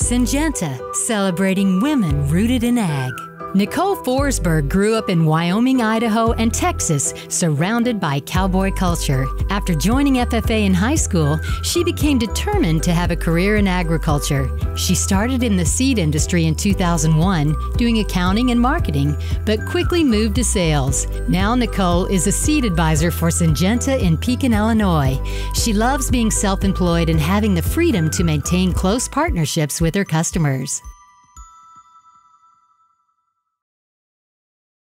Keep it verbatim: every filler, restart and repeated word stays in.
Syngenta, celebrating women rooted in ag. Nicole Forsberg grew up in Wyoming, Idaho, and Texas, surrounded by cowboy culture. After joining F F A in high school, she became determined to have a career in agriculture. She started in the seed industry in two thousand one, doing accounting and marketing, but quickly moved to sales. Now Nicole is a seed advisor for Syngenta in Pekin, Illinois. She loves being self-employed and having the freedom to maintain close partnerships with her customers.